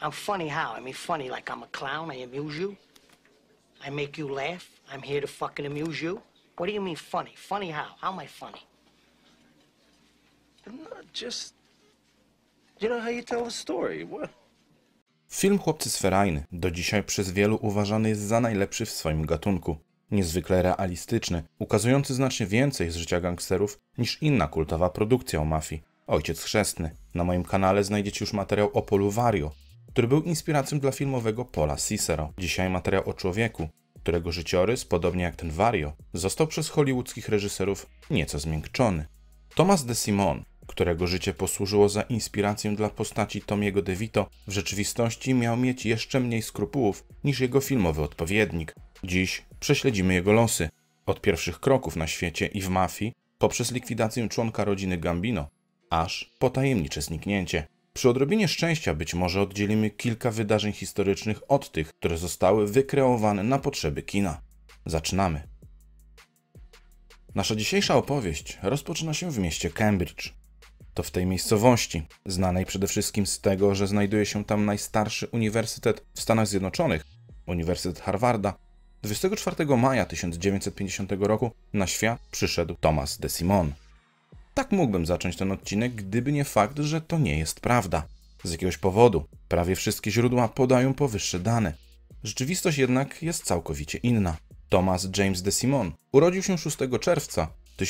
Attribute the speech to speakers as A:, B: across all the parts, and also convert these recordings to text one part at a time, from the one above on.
A: I'm funny how? I mean funny like I'm a clown, I amuse you? I make you laugh? I'm here to fucking amuse you? What do you mean funny? Funny how? How am I funny?
B: No, just... You know how you tell a story. What?
C: Film Chłopcy z Ferajny do dzisiaj przez wielu uważany jest za najlepszy w swoim gatunku. Niezwykle realistyczny, ukazujący znacznie więcej z życia gangsterów niż inna kultowa produkcja o mafii. Ojciec Chrzestny. Na moim kanale znajdziecie już materiał o Paulu Vario, który był inspiracją dla filmowego Paula Cicero. Dzisiaj materiał o człowieku, którego życiorys, podobnie jak ten Vario, został przez hollywoodzkich reżyserów nieco zmiękczony. Thomas DeSimone, którego życie posłużyło za inspirację dla postaci Tommy'ego DeVito, w rzeczywistości miał mieć jeszcze mniej skrupułów niż jego filmowy odpowiednik. Dziś prześledzimy jego losy, od pierwszych kroków na świecie i w mafii, poprzez likwidację członka rodziny Gambino, aż po tajemnicze zniknięcie. Przy odrobinie szczęścia być może oddzielimy kilka wydarzeń historycznych od tych, które zostały wykreowane na potrzeby kina. Zaczynamy. Nasza dzisiejsza opowieść rozpoczyna się w mieście Cambridge. To w tej miejscowości, znanej przede wszystkim z tego, że znajduje się tam najstarszy uniwersytet w Stanach Zjednoczonych, Uniwersytet Harvarda, 24 maja 1950 roku na świat przyszedł Thomas DeSimone. Tak mógłbym zacząć ten odcinek, gdyby nie fakt, że to nie jest prawda. Z jakiegoś powodu prawie wszystkie źródła podają powyższe dane. Rzeczywistość jednak jest całkowicie inna. Thomas James DeSimone urodził się 6 czerwca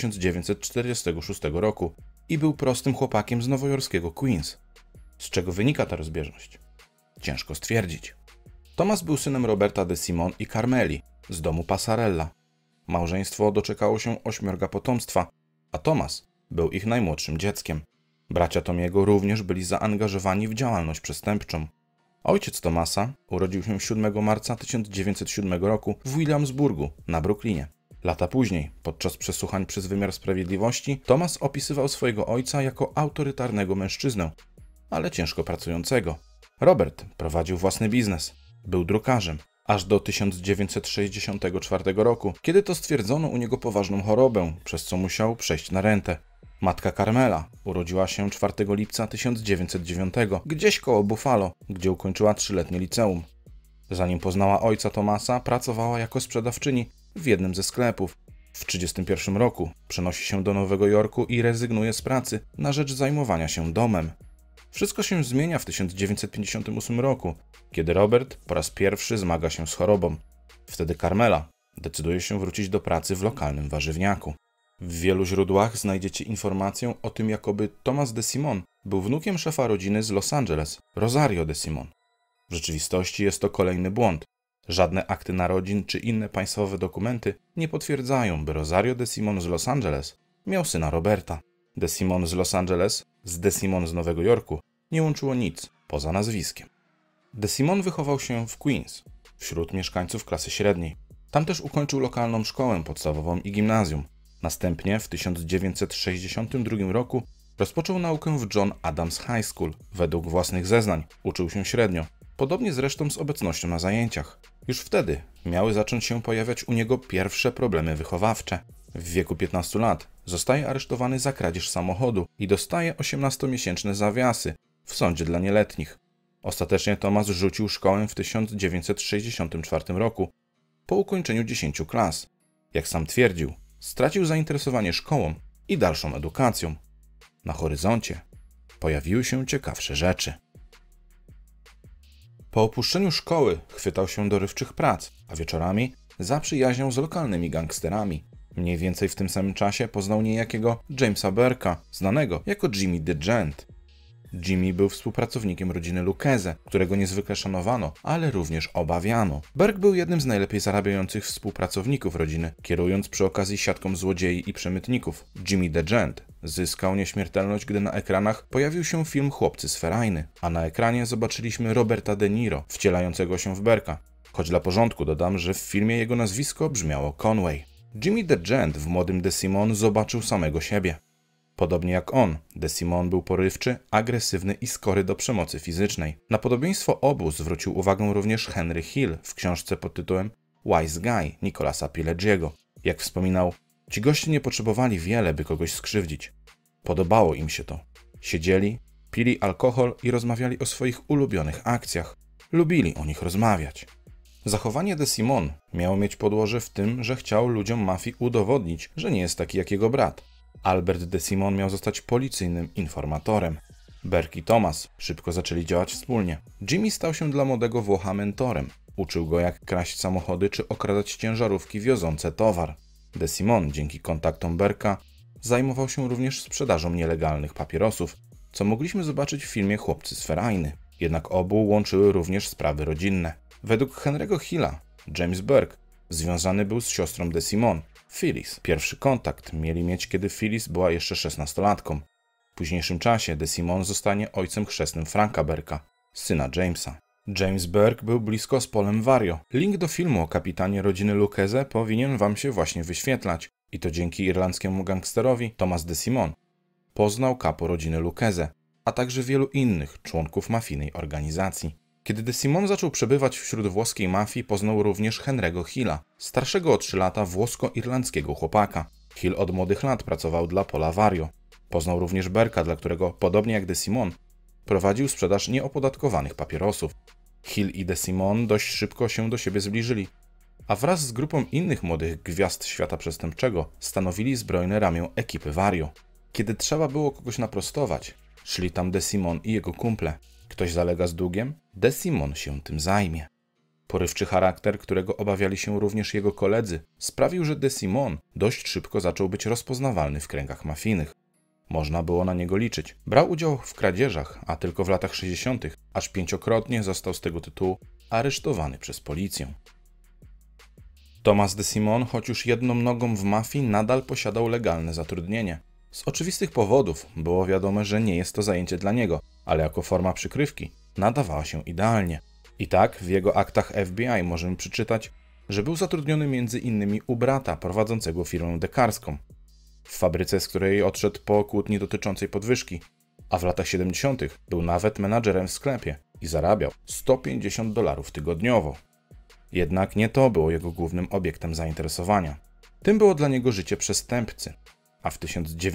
C: 1946 roku i był prostym chłopakiem z nowojorskiego Queens. Z czego wynika ta rozbieżność? Ciężko stwierdzić. Thomas był synem Roberta DeSimone i Carmeli z domu Passarella. Małżeństwo doczekało się 8 potomstwa, a Thomas był ich najmłodszym dzieckiem. Bracia Tommy'ego również byli zaangażowani w działalność przestępczą. Ojciec Thomasa urodził się 7 marca 1907 roku w Williamsburgu na Brooklynie. Lata później, podczas przesłuchań przez wymiar sprawiedliwości, Thomas opisywał swojego ojca jako autorytarnego mężczyznę, ale ciężko pracującego. Robert prowadził własny biznes, był drukarzem, aż do 1964 roku, kiedy to stwierdzono u niego poważną chorobę, przez co musiał przejść na rentę. Matka Carmela urodziła się 4 lipca 1909, gdzieś koło Buffalo, gdzie ukończyła 3-letnie liceum. Zanim poznała ojca Thomasa, pracowała jako sprzedawczyni w jednym ze sklepów. W 1931 roku przenosi się do Nowego Jorku i rezygnuje z pracy na rzecz zajmowania się domem. Wszystko się zmienia w 1958 roku, kiedy Robert po raz pierwszy zmaga się z chorobą. Wtedy Carmela decyduje się wrócić do pracy w lokalnym warzywniaku. W wielu źródłach znajdziecie informację o tym, jakoby Thomas DeSimone był wnukiem szefa rodziny z Los Angeles, Rosario DeSimone. W rzeczywistości jest to kolejny błąd. Żadne akty narodzin czy inne państwowe dokumenty nie potwierdzają, by Rosario DeSimone z Los Angeles miał syna Roberta. DeSimone z Los Angeles z DeSimone z Nowego Jorku nie łączyło nic poza nazwiskiem. DeSimone wychował się w Queens, wśród mieszkańców klasy średniej. Tam też ukończył lokalną szkołę podstawową i gimnazjum. Następnie w 1962 roku rozpoczął naukę w John Adams High School. Według własnych zeznań uczył się średnio, podobnie zresztą z obecnością na zajęciach. Już wtedy miały zacząć się pojawiać u niego pierwsze problemy wychowawcze. W wieku 15 lat zostaje aresztowany za kradzież samochodu i dostaje 18-miesięczne zawiasy w sądzie dla nieletnich. Ostatecznie Thomas rzucił szkołę w 1964 roku po ukończeniu 10 klas. Jak sam twierdził, stracił zainteresowanie szkołą i dalszą edukacją. Na horyzoncie pojawiły się ciekawsze rzeczy. Po opuszczeniu szkoły chwytał się dorywczych prac, a wieczorami zaprzyjaźniał z lokalnymi gangsterami. Mniej więcej w tym samym czasie poznał niejakiego Jamesa Burke'a, znanego jako Jimmy the Gent. Jimmy był współpracownikiem rodziny Lucchese, którego niezwykle szanowano, ale również obawiano. Burke był jednym z najlepiej zarabiających współpracowników rodziny, kierując przy okazji siatką złodziei i przemytników. Jimmy the Gent zyskał nieśmiertelność, gdy na ekranach pojawił się film Chłopcy z Ferajny, a na ekranie zobaczyliśmy Roberta De Niro, wcielającego się w Burke'a. Choć dla porządku dodam, że w filmie jego nazwisko brzmiało Conway. Jimmy the Gent w młodym DeSimone zobaczył samego siebie. Podobnie jak on, DeSimone był porywczy, agresywny i skory do przemocy fizycznej. Na podobieństwo obu zwrócił uwagę również Henry Hill w książce pod tytułem Wise Guy Nicolasa Pileggiego. Jak wspominał, ci goście nie potrzebowali wiele, by kogoś skrzywdzić. Podobało im się to. Siedzieli, Pili alkohol i rozmawiali o swoich ulubionych akcjach. Lubili o nich rozmawiać. Zachowanie DeSimone miało mieć podłoże w tym, że chciał ludziom mafii udowodnić, że nie jest taki jak jego brat. Albert DeSimone miał zostać policyjnym informatorem. Burke i Thomas szybko zaczęli działać wspólnie. Jimmy stał się dla młodego Włocha mentorem. Uczył go, jak kraść samochody czy okradać ciężarówki wiozące towar. DeSimone, dzięki kontaktom Burke'a, zajmował się również sprzedażą nielegalnych papierosów, co mogliśmy zobaczyć w filmie Chłopcy z Ferajny. Jednak obu łączyły również sprawy rodzinne. Według Henry'ego Hilla, James Burke związany był z siostrą DeSimone, Phyllis. Pierwszy kontakt mieli mieć, kiedy Phyllis była jeszcze 16-latką. W późniejszym czasie DeSimone zostanie ojcem chrzestnym Franka Burke'a, syna Jamesa. James Burke był blisko z Polem Vario. Link do filmu o kapitanie rodziny Lucchese powinien wam się właśnie wyświetlać. I to dzięki irlandzkiemu gangsterowi Thomas DeSimone poznał kapo rodziny Lucchese, a także wielu innych członków mafijnej organizacji. Kiedy DeSimone zaczął przebywać wśród włoskiej mafii, poznał również Henry'ego Hilla, starszego o 3 lata włosko-irlandzkiego chłopaka. Hill od młodych lat pracował dla Pola Vario. Poznał również Burke'a, dla którego, podobnie jak DeSimone, prowadził sprzedaż nieopodatkowanych papierosów. Hill i DeSimone dość szybko się do siebie zbliżyli, a wraz z grupą innych młodych gwiazd świata przestępczego stanowili zbrojne ramię ekipy Vario. Kiedy trzeba było kogoś naprostować, szli tam DeSimone i jego kumple. Ktoś zalega z długiem? DeSimone się tym zajmie. Porywczy charakter, którego obawiali się również jego koledzy, sprawił, że DeSimone dość szybko zaczął być rozpoznawalny w kręgach mafijnych. Można było na niego liczyć. Brał udział w kradzieżach, a tylko w latach 60. aż 5-krotnie został z tego tytułu aresztowany przez policję. Thomas DeSimone, choć już jedną nogą w mafii, nadal posiadał legalne zatrudnienie. Z oczywistych powodów było wiadome, że nie jest to zajęcie dla niego, ale jako forma przykrywki nadawała się idealnie. I tak w jego aktach FBI możemy przeczytać, że był zatrudniony m.in. u brata prowadzącego firmę dekarską, w fabryce, z której odszedł po kłótni dotyczącej podwyżki, a w latach 70. był nawet menadżerem w sklepie i zarabiał $150 tygodniowo. Jednak nie to było jego głównym obiektem zainteresowania. Tym było dla niego życie przestępcy, a w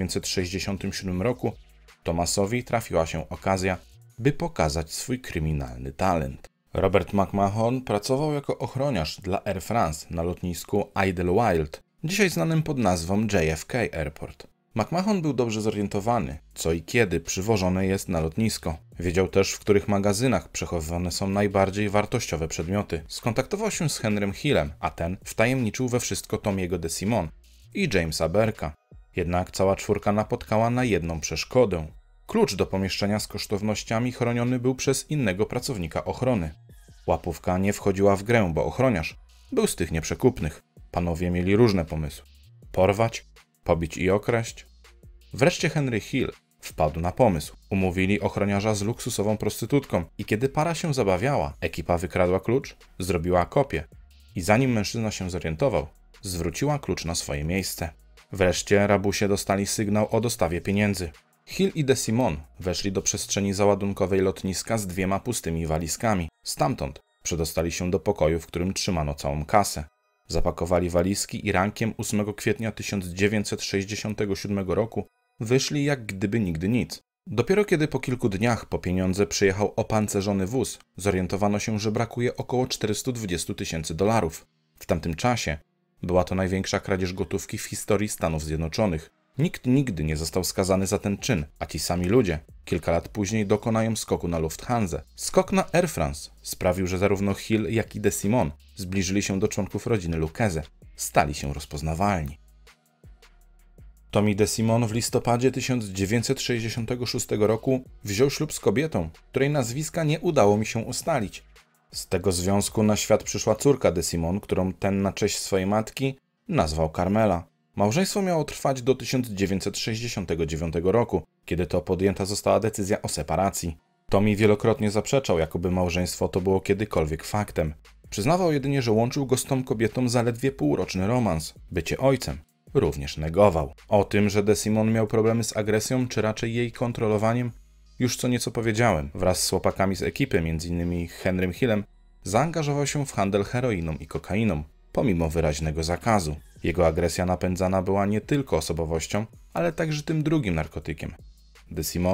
C: 1967 roku Thomasowi trafiła się okazja, by pokazać swój kryminalny talent. Robert McMahon pracował jako ochroniarz dla Air France na lotnisku Idlewild, dzisiaj znanym pod nazwą JFK Airport. McMahon był dobrze zorientowany, co i kiedy przywożone jest na lotnisko. Wiedział też, w których magazynach przechowywane są najbardziej wartościowe przedmioty. Skontaktował się z Henrym Hillem, a ten wtajemniczył we wszystko Tommy'ego DeSimone i Jamesa Burke'a. Jednak cała czwórka napotkała na jedną przeszkodę. Klucz do pomieszczenia z kosztownościami chroniony był przez innego pracownika ochrony. Łapówka nie wchodziła w grę, bo ochroniarz był z tych nieprzekupnych. Panowie mieli różne pomysły. Porwać, pobić i okraść. Wreszcie Henry Hill wpadł na pomysł. Umówili ochroniarza z luksusową prostytutką i kiedy para się zabawiała, ekipa wykradła klucz, zrobiła kopię i zanim mężczyzna się zorientował, zwróciła klucz na swoje miejsce. Wreszcie rabusie dostali sygnał o dostawie pieniędzy. Hill i DeSimone weszli do przestrzeni załadunkowej lotniska z 2 pustymi walizkami. Stamtąd przedostali się do pokoju, w którym trzymano całą kasę. Zapakowali walizki i rankiem 8 kwietnia 1967 roku wyszli jak gdyby nigdy nic. Dopiero kiedy po kilku dniach po pieniądze przyjechał opancerzony wóz, zorientowano się, że brakuje około $420 000. W tamtym czasie była to największa kradzież gotówki w historii Stanów Zjednoczonych. Nikt nigdy nie został skazany za ten czyn, a ci sami ludzie kilka lat później dokonają skoku na Lufthansa. Skok na Air France sprawił, że zarówno Hill, jak i DeSimone zbliżyli się do członków rodziny Lucchese. Stali się rozpoznawalni. Tommy DeSimone w listopadzie 1966 roku wziął ślub z kobietą, której nazwiska nie udało mi się ustalić. Z tego związku na świat przyszła córka DeSimone, którą ten na cześć swojej matki nazwał Carmela. Małżeństwo miało trwać do 1969 roku, kiedy to podjęta została decyzja o separacji. Tommy wielokrotnie zaprzeczał, jakoby małżeństwo to było kiedykolwiek faktem. Przyznawał jedynie, że łączył go z tą kobietą zaledwie półroczny romans. Bycie ojcem również negował. O tym, że DeSimone miał problemy z agresją, czy raczej jej kontrolowaniem, już co nieco powiedziałem. Wraz z chłopakami z ekipy, m.in. Henrym Hillem, zaangażował się w handel heroiną i kokainą, pomimo wyraźnego zakazu. Jego agresja napędzana była nie tylko osobowością, ale także tym drugim narkotykiem. DeSimone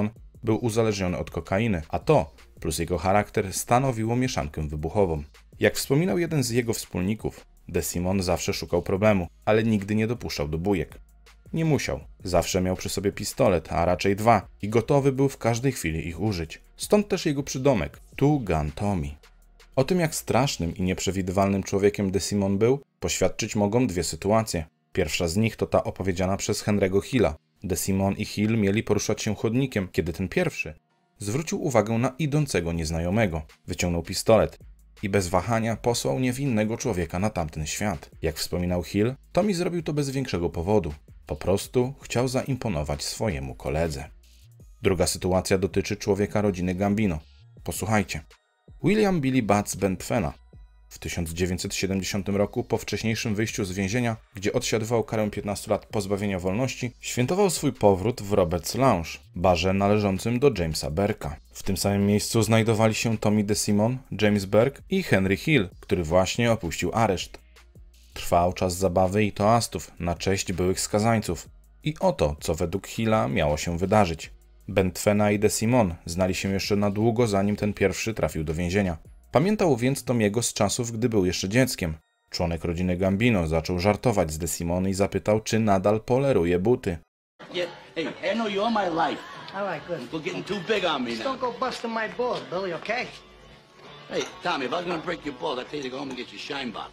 C: był uzależniony od kokainy, a to, plus jego charakter, stanowiło mieszankę wybuchową. Jak wspominał jeden z jego wspólników, DeSimone zawsze szukał problemu, ale nigdy nie dopuszczał do bujek. Nie musiał. Zawsze miał przy sobie pistolet, a raczej 2 i gotowy był w każdej chwili ich użyć. Stąd też jego przydomek Two Gun Tommy. O tym, jak strasznym i nieprzewidywalnym człowiekiem DeSimone był, poświadczyć mogą dwie sytuacje. Pierwsza z nich to ta opowiedziana przez Henry'ego Hilla. DeSimone i Hill mieli poruszać się chodnikiem, kiedy ten pierwszy zwrócił uwagę na idącego nieznajomego. Wyciągnął pistolet i bez wahania posłał niewinnego człowieka na tamten świat. Jak wspominał Hill, Tommy zrobił to bez większego powodu. Po prostu chciał zaimponować swojemu koledze. Druga sytuacja dotyczy człowieka rodziny Gambino. Posłuchajcie. William Billy Batts Bentfena w 1970 roku, po wcześniejszym wyjściu z więzienia, gdzie odsiadywał karę 15 lat pozbawienia wolności, świętował swój powrót w Robert's Lounge, barze należącym do Jamesa Burke'a. W tym samym miejscu znajdowali się Tommy DeSimone, James Burke i Henry Hill, który właśnie opuścił areszt. Trwał czas zabawy i toastów na cześć byłych skazańców. I oto, co według Hilla miało się wydarzyć. Bentfena i DeSimone znali się jeszcze na długo, zanim ten pierwszy trafił do więzienia. Pamiętał więc Tomiego z czasów, gdy był jeszcze dzieckiem. Członek rodziny Gambino zaczął żartować z DeSimone i zapytał, czy nadal poleruje buty.
D: Yeah, hey, I know you all my life.
A: All right, good.
D: You're getting too big on me
A: Just
D: now.
A: don't go busting my balls, Billy, okay?
D: Hey, Tommy, if I was gonna break your balls, I'd tell you to go home and get your shine box.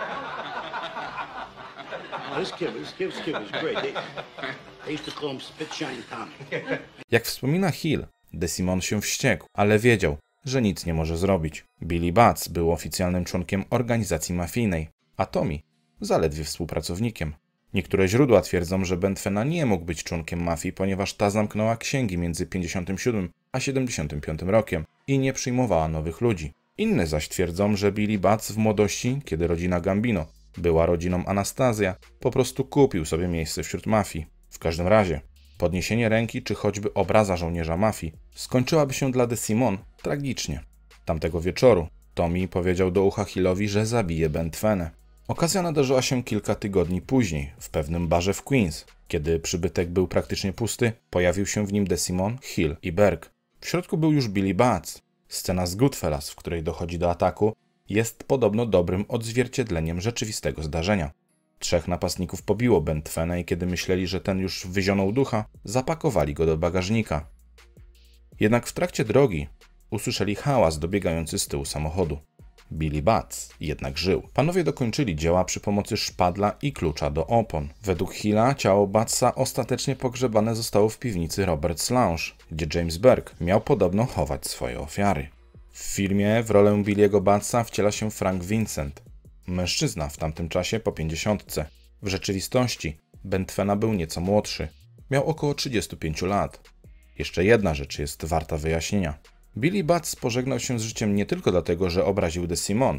D: Oh, this kid was great. They used to call him Spit Shine Tommy.
C: Jak wspomina Hill, DeSimone się wściekł, ale wiedział, że nic nie może zrobić. Billy Batts był oficjalnym członkiem organizacji mafijnej, a Tommy zaledwie współpracownikiem. Niektóre źródła twierdzą, że Bentfena nie mógł być członkiem mafii, ponieważ ta zamknęła księgi między 57 a 75 rokiem i nie przyjmowała nowych ludzi. Inne zaś twierdzą, że Billy Batts w młodości, kiedy rodzina Gambino była rodziną Anastazja, po prostu kupił sobie miejsce wśród mafii. W każdym razie, podniesienie ręki czy choćby obraza żołnierza mafii skończyłaby się dla DeSimone tragicznie. Tamtego wieczoru Tommy powiedział do ucha Hillowi, że zabije Bentfenę. Okazja nadarzyła się kilka tygodni później, w pewnym barze w Queens. Kiedy przybytek był praktycznie pusty, pojawił się w nim DeSimone, Hill i Burke. W środku był już Billy Batts. Scena z Goodfellas, w której dochodzi do ataku, jest podobno dobrym odzwierciedleniem rzeczywistego zdarzenia. 3 napastników pobiło Bentfenę i kiedy myśleli, że ten już wyzionął ducha, zapakowali go do bagażnika. Jednak w trakcie drogi usłyszeli hałas dobiegający z tyłu samochodu. Billy Batts jednak żył. Panowie dokończyli dzieła przy pomocy szpadla i klucza do opon. Według Hilla ciało Battsa ostatecznie pogrzebane zostało w piwnicy Robert's Lounge, gdzie James Burke miał podobno chować swoje ofiary. W filmie w rolę Billy'ego Battsa wciela się Frank Vincent. Mężczyzna w tamtym czasie po 50. W rzeczywistości Bentfena był nieco młodszy. Miał około 35 lat. Jeszcze jedna rzecz jest warta wyjaśnienia. Billy Batts pożegnał się z życiem nie tylko dlatego, że obraził DeSimone.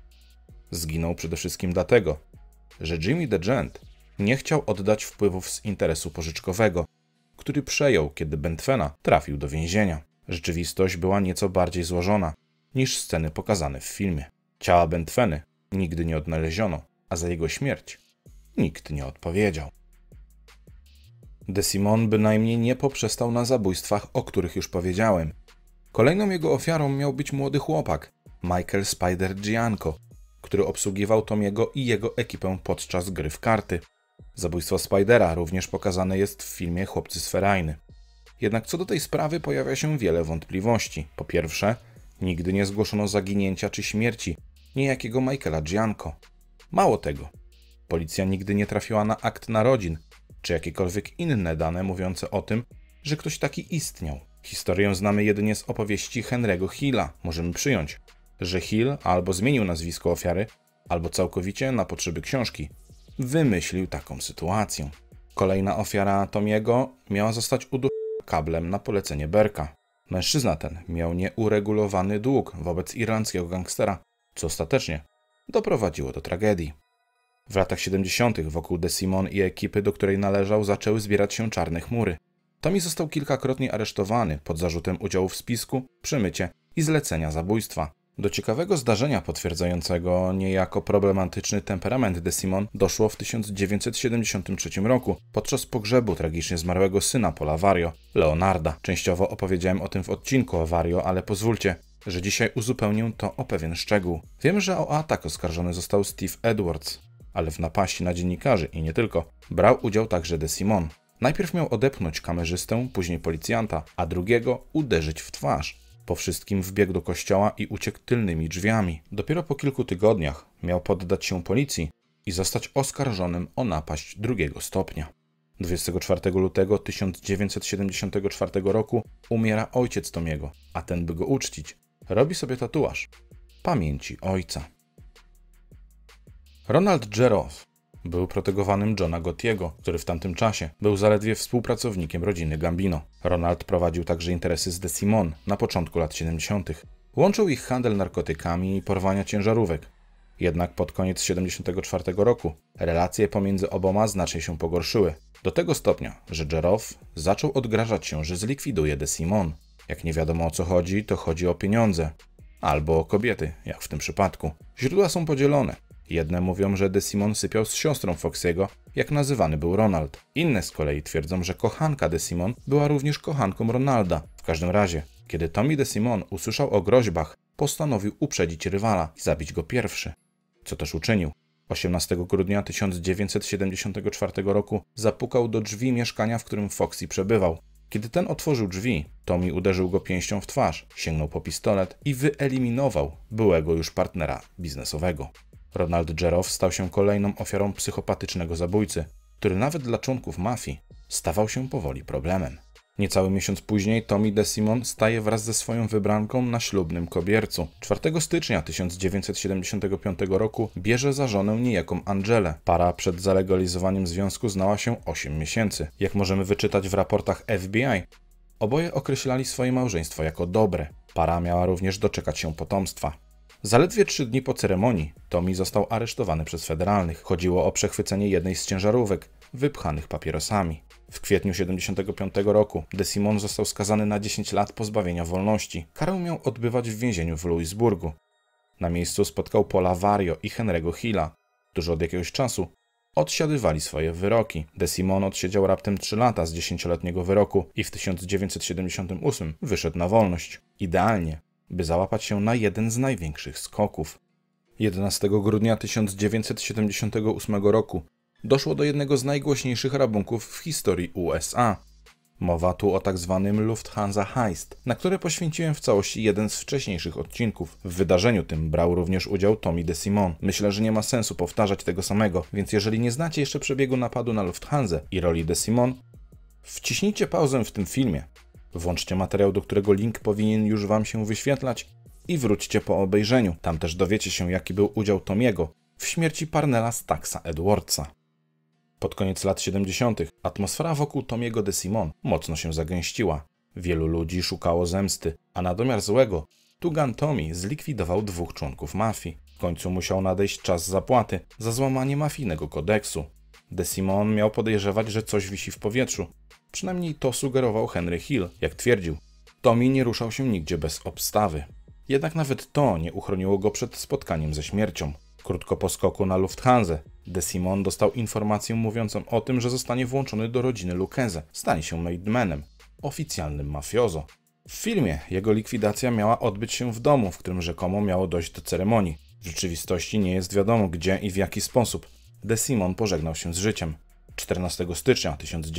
C: Zginął przede wszystkim dlatego, że Jimmy DeGent nie chciał oddać wpływów z interesu pożyczkowego, który przejął, kiedy Bentfena trafił do więzienia. Rzeczywistość była nieco bardziej złożona niż sceny pokazane w filmie. Ciała Bentfeny nigdy nie odnaleziono, a za jego śmierć nikt nie odpowiedział. DeSimone bynajmniej nie poprzestał na zabójstwach, o których już powiedziałem. Kolejną jego ofiarą miał być młody chłopak, Michael Spider Gianco, który obsługiwał Tomiego i jego ekipę podczas gry w karty. Zabójstwo Spidera również pokazane jest w filmie Chłopcy z Ferajny. Jednak co do tej sprawy pojawia się wiele wątpliwości. Po pierwsze, nigdy nie zgłoszono zaginięcia czy śmierci niejakiego Michaela Gianco. Mało tego, policja nigdy nie trafiła na akt narodzin, czy jakiekolwiek inne dane mówiące o tym, że ktoś taki istniał. Historię znamy jedynie z opowieści Henry'ego Hilla. Możemy przyjąć, że Hill albo zmienił nazwisko ofiary, albo całkowicie na potrzeby książki wymyślił taką sytuację. Kolejna ofiara Tomiego miała zostać uduszona kablem na polecenie Burke'a. Mężczyzna ten miał nieuregulowany dług wobec irlandzkiego gangstera, co ostatecznie doprowadziło do tragedii. W latach 70. wokół DeSimone i ekipy, do której należał, zaczęły zbierać się czarne chmury. Tommy został kilkakrotnie aresztowany pod zarzutem udziału w spisku, przemycie i zlecenia zabójstwa. Do ciekawego zdarzenia potwierdzającego niejako problematyczny temperament DeSimone doszło w 1973 roku podczas pogrzebu tragicznie zmarłego syna Paula Vario, Leonarda. Częściowo opowiedziałem o tym w odcinku o Vario, ale pozwólcie, że dzisiaj uzupełnię to o pewien szczegół. Wiem, że o atak oskarżony został Steve Edwards, ale w napaści na dziennikarzy i nie tylko brał udział także DeSimone. Najpierw miał odepchnąć kamerzystę, później policjanta, a drugiego uderzyć w twarz. Po wszystkim wbiegł do kościoła i uciekł tylnymi drzwiami. Dopiero po kilku tygodniach miał poddać się policji i zostać oskarżonym o napaść drugiego stopnia. 24 lutego 1974 roku umiera ojciec Tomiego, a ten, by go uczcić, robi sobie tatuaż pamięci ojca. Ronald Jeroff był protegowanym Johna Gottiego, który w tamtym czasie był zaledwie współpracownikiem rodziny Gambino. Ronald prowadził także interesy z DeSimone na początku lat 70. Łączył ich handel narkotykami i porwania ciężarówek. Jednak pod koniec 74 roku relacje pomiędzy oboma znacznie się pogorszyły. Do tego stopnia, że Jeroff zaczął odgrażać się, że zlikwiduje DeSimone. Jak nie wiadomo o co chodzi, to chodzi o pieniądze. Albo o kobiety, jak w tym przypadku. Źródła są podzielone. Jedne mówią, że DeSimone sypiał z siostrą Foxy'ego, jak nazywany był Ronald. Inne z kolei twierdzą, że kochanka DeSimone była również kochanką Ronalda. W każdym razie, kiedy Tommy DeSimone usłyszał o groźbach, postanowił uprzedzić rywala i zabić go pierwszy. Co też uczynił. 18 grudnia 1974 roku zapukał do drzwi mieszkania, w którym Foxy przebywał. Kiedy ten otworzył drzwi, Tommy uderzył go pięścią w twarz, sięgnął po pistolet i wyeliminował byłego już partnera biznesowego. Ronald Jeroff stał się kolejną ofiarą psychopatycznego zabójcy, który nawet dla członków mafii stawał się powoli problemem. Niecały miesiąc później Tommy DeSimone staje wraz ze swoją wybranką na ślubnym kobiercu. 4 stycznia 1975 roku bierze za żonę niejaką Angelę. Para przed zalegalizowaniem związku znała się 8 miesięcy. Jak możemy wyczytać w raportach FBI, oboje określali swoje małżeństwo jako dobre. Para miała również doczekać się potomstwa. Zaledwie 3 dni po ceremonii Tommy został aresztowany przez federalnych. Chodziło o przechwycenie jednej z ciężarówek, wypchanych papierosami. W kwietniu 1975 roku DeSimone został skazany na 10 lat pozbawienia wolności. Karę miał odbywać w więzieniu w Louisburgu. Na miejscu spotkał Paula Vario i Henry'ego Hilla, którzy od jakiegoś czasu odsiadywali swoje wyroki. DeSimone odsiedział raptem 3 lata z 10-letniego wyroku i w 1978 wyszedł na wolność. Idealnie, by załapać się na jeden z największych skoków. 11 grudnia 1978 roku doszło do jednego z najgłośniejszych rabunków w historii USA. Mowa tu o tzw. Lufthansa Heist, na które poświęciłem w całości jeden z wcześniejszych odcinków. W wydarzeniu tym brał również udział Tommy DeSimone. Myślę, że nie ma sensu powtarzać tego samego, więc jeżeli nie znacie jeszcze przebiegu napadu na Lufthansę i roli DeSimone, wciśnijcie pauzę w tym filmie, włączcie materiał, do którego link powinien już wam się wyświetlać i wróćcie po obejrzeniu. Tam też dowiecie się, jaki był udział Tomiego w śmierci Parnella Staxa Edwardsa. Pod koniec lat 70. atmosfera wokół Tomiego DeSimone mocno się zagęściła. Wielu ludzi szukało zemsty, a na domiar złego Tugan Tommy zlikwidował 2 członków mafii. W końcu musiał nadejść czas zapłaty za złamanie mafijnego kodeksu. DeSimone miał podejrzewać, że coś wisi w powietrzu. Przynajmniej to sugerował Henry Hill. Jak twierdził, Tommy nie ruszał się nigdzie bez obstawy. Jednak nawet to nie uchroniło go przed spotkaniem ze śmiercią. Krótko po skoku na Lufthansę DeSimone dostał informację mówiącą o tym, że zostanie włączony do rodziny Lucchese. Stanie się mademanem, oficjalnym mafiozo. W filmie jego likwidacja miała odbyć się w domu, w którym rzekomo miało dojść do ceremonii. W rzeczywistości nie jest wiadomo gdzie i w jaki sposób DeSimone pożegnał się z życiem. 14 stycznia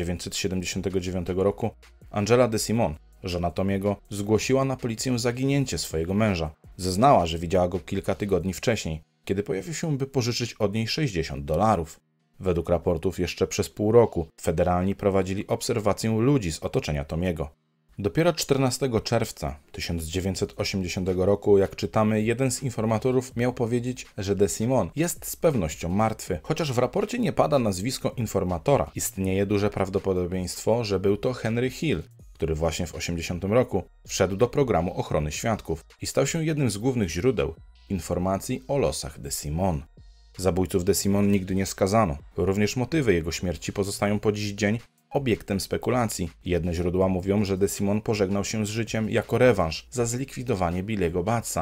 C: 1979 roku Angela DeSimone, żona Tomiego, zgłosiła na policję zaginięcie swojego męża. Zeznała, że widziała go kilka tygodni wcześniej, kiedy pojawił się, by pożyczyć od niej $60. Według raportów jeszcze przez pół roku federalni prowadzili obserwację ludzi z otoczenia Tomiego. Dopiero 14 czerwca 1980 roku, jak czytamy, jeden z informatorów miał powiedzieć, że DeSimone jest z pewnością martwy. Chociaż w raporcie nie pada nazwisko informatora, istnieje duże prawdopodobieństwo, że był to Henry Hill, który właśnie w 80 roku wszedł do programu ochrony świadków i stał się jednym z głównych źródeł informacji o losach DeSimone. Zabójców DeSimone nigdy nie skazano. Również motywy jego śmierci pozostają po dziś dzień obiektem spekulacji. Jedne źródła mówią, że DeSimone pożegnał się z życiem jako rewanż za zlikwidowanie Billy'ego Batsa,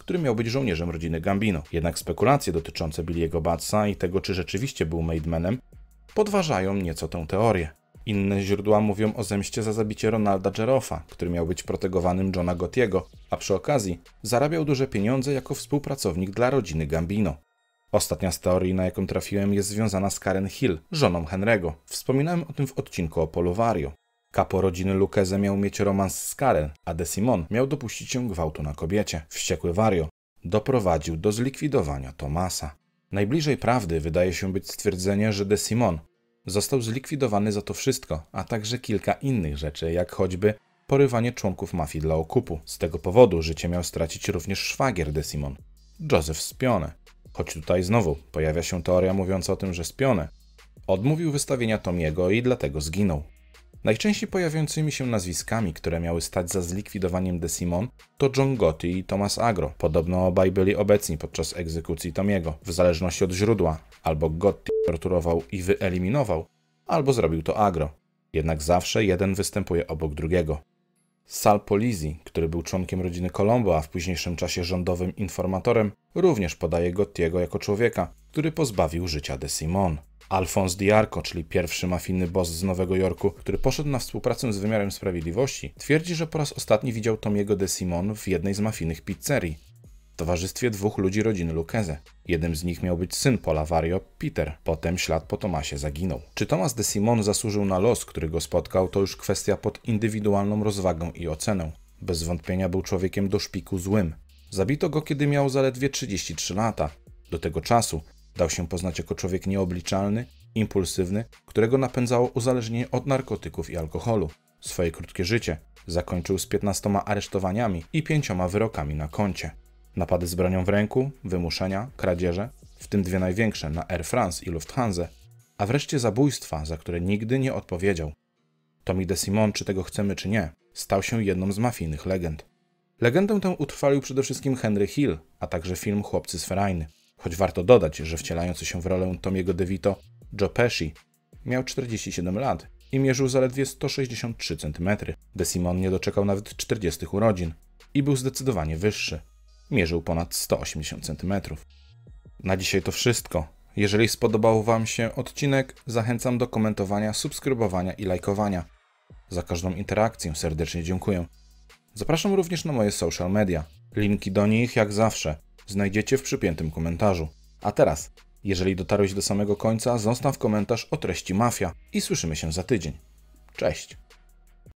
C: który miał być żołnierzem rodziny Gambino. Jednak spekulacje dotyczące Billy'ego Battsa i tego, czy rzeczywiście był Made Manem, podważają nieco tę teorię. Inne źródła mówią o zemście za zabicie Ronalda Jeroffa, który miał być protegowanym Johna Gottiego, a przy okazji zarabiał duże pieniądze jako współpracownik dla rodziny Gambino. Ostatnia z teorii, na jaką trafiłem, jest związana z Karen Hill, żoną Henry'ego. Wspominałem o tym w odcinku o Polu Vario. Kapo rodziny Lucchese miał mieć romans z Karen, a De Simon miał dopuścić się gwałtu na kobiecie. Wściekły Vario doprowadził do zlikwidowania Thomasa. Najbliżej prawdy wydaje się być stwierdzenie, że De Simon został zlikwidowany za to wszystko, a także kilka innych rzeczy, jak choćby porywanie członków mafii dla okupu. Z tego powodu życie miał stracić również szwagier De Simon, Joseph Spione. Choć tutaj znowu pojawia się teoria mówiąca o tym, że Spione odmówił wystawienia Tomiego i dlatego zginął. Najczęściej pojawiającymi się nazwiskami, które miały stać za zlikwidowaniem De Simon, to John Gotti i Thomas Agro. Podobno obaj byli obecni podczas egzekucji Tomiego. W zależności od źródła, albo Gotti torturował i wyeliminował, albo zrobił to Agro. Jednak zawsze jeden występuje obok drugiego. Sal Polizzi, który był członkiem rodziny Colombo, a w późniejszym czasie rządowym informatorem, również podaje Gottiego jako człowieka, który pozbawił życia De Simon. Alphonse Diarco, czyli pierwszy mafijny boss z Nowego Jorku, który poszedł na współpracę z wymiarem sprawiedliwości, twierdzi, że po raz ostatni widział Tomiego De Simon w jednej z mafijnych pizzerii, w towarzystwie dwóch ludzi rodziny Lucchese. Jednym z nich miał być syn Pola Vario, Peter. Potem ślad po Thomasie zaginął. Czy Thomas De Simon zasłużył na los, który go spotkał, to już kwestia pod indywidualną rozwagą i ocenę. Bez wątpienia był człowiekiem do szpiku złym. Zabito go, kiedy miał zaledwie 33 lata. Do tego czasu dał się poznać jako człowiek nieobliczalny, impulsywny, którego napędzało uzależnienie od narkotyków i alkoholu. Swoje krótkie życie zakończył z 15 aresztowaniami i 5 wyrokami na koncie. Napady z bronią w ręku, wymuszenia, kradzieże, w tym 2 największe na Air France i Lufthansa, a wreszcie zabójstwa, za które nigdy nie odpowiedział. Tommy De Simon, czy tego chcemy czy nie, stał się jedną z mafijnych legend. Legendę tę utrwalił przede wszystkim Henry Hill, a także film Chłopcy z Ferajny. Choć warto dodać, że wcielający się w rolę Tomiego DeVito Joe Pesci miał 47 lat i mierzył zaledwie 163 cm. De Simon nie doczekał nawet 40 urodzin i był zdecydowanie wyższy. Mierzył ponad 180 cm. Na dzisiaj to wszystko. Jeżeli spodobał Wam się odcinek, zachęcam do komentowania, subskrybowania i lajkowania. Za każdą interakcję serdecznie dziękuję. Zapraszam również na moje social media. Linki do nich, jak zawsze, znajdziecie w przypiętym komentarzu. A teraz, jeżeli dotarłeś do samego końca, zostaw komentarz o treści Mafia i słyszymy się za tydzień. Cześć!